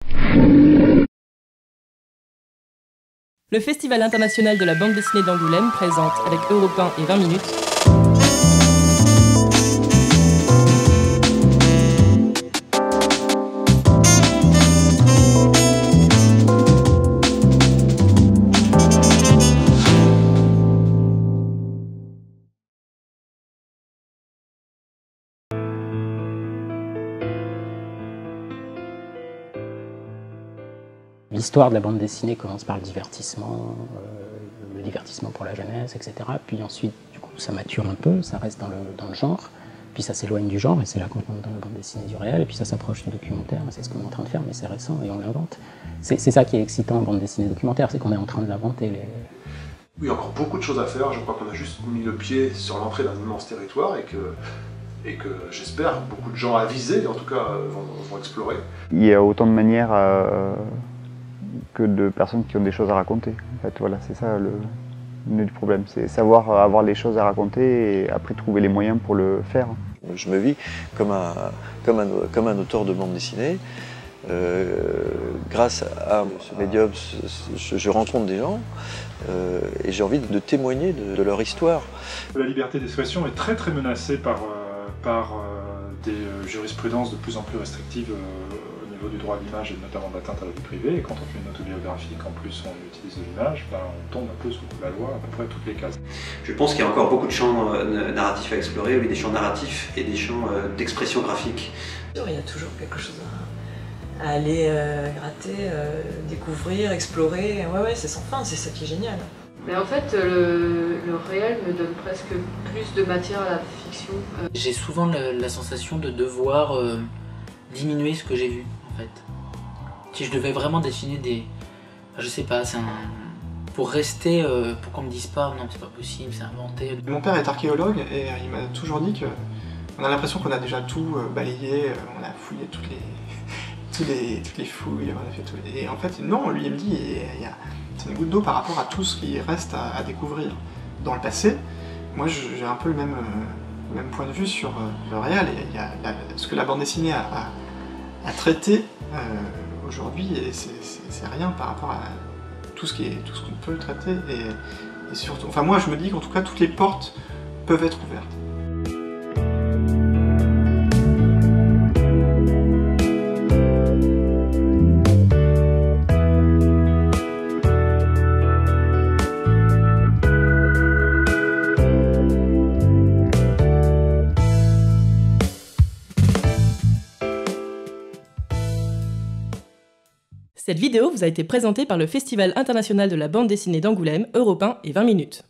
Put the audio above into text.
Le Festival international de la bande dessinée d'Angoulême présente, avec Europe 1 et 20 minutes, L'histoire de la bande dessinée commence par le divertissement pour la jeunesse, etc. Puis ensuite, du coup, ça mature un peu, ça reste dans le genre, puis ça s'éloigne du genre, et c'est là qu'on rentre dans la bande dessinée du réel, et puis ça s'approche du documentaire, c'est ce qu'on est en train de faire, mais c'est récent, et on l'invente. C'est ça qui est excitant en bande dessinée documentaire, c'est qu'on est en train de l'inventer. Oui, il y a encore beaucoup de choses à faire, je crois qu'on a juste mis le pied sur l'entrée d'un immense territoire, et que j'espère beaucoup de gens avisés, en tout cas, vont explorer. Il y a autant de manières que de personnes qui ont des choses à raconter. En fait, voilà, c'est ça le nœud du problème, c'est savoir avoir les choses à raconter et après trouver les moyens pour le faire. Je me vis comme un auteur de bande dessinée. Grâce à ce médium, je rencontre des gens et j'ai envie de témoigner de leur histoire. La liberté d'expression est très menacée par des jurisprudences de plus en plus restrictives au niveau du droit à l'image et notamment d'atteinte à la vie privée. Et quand on fait une autobiographie, qu'en plus on utilise l'image, on tombe un peu sous la loi à peu près toutes les cases. Je pense qu'il y a encore beaucoup de champs narratifs à explorer, oui, des champs narratifs et des champs d'expression graphique. Il y a toujours quelque chose à aller gratter, découvrir, explorer. Ouais, c'est sans fin, c'est ça qui est génial. Mais en fait, le réel me donne presque plus de matière à la fiction. J'ai souvent la sensation de devoir diminuer ce que j'ai vu, en fait. Si je devais vraiment dessiner des... Je sais pas, pour rester, pour qu'on me dise pas, non, c'est pas possible, c'est inventé. Mon père est archéologue et il m'a toujours dit qu'on a l'impression qu'on a déjà tout balayé, on a fouillé toutes les fouilles, on a fait tout. Et en fait, non, lui il me dit, c'est une goutte d'eau par rapport à tout ce qui reste à découvrir. Dans le passé, moi j'ai un peu le même point de vue sur le réel, et ce que la bande dessinée a traité aujourd'hui, et c'est rien par rapport à tout ce qu'on peut traiter, et surtout, enfin moi je me dis qu'en tout cas toutes les portes peuvent être ouvertes. Cette vidéo vous a été présentée par le Festival international de la bande dessinée d'Angoulême, Europe 1 et 20 minutes.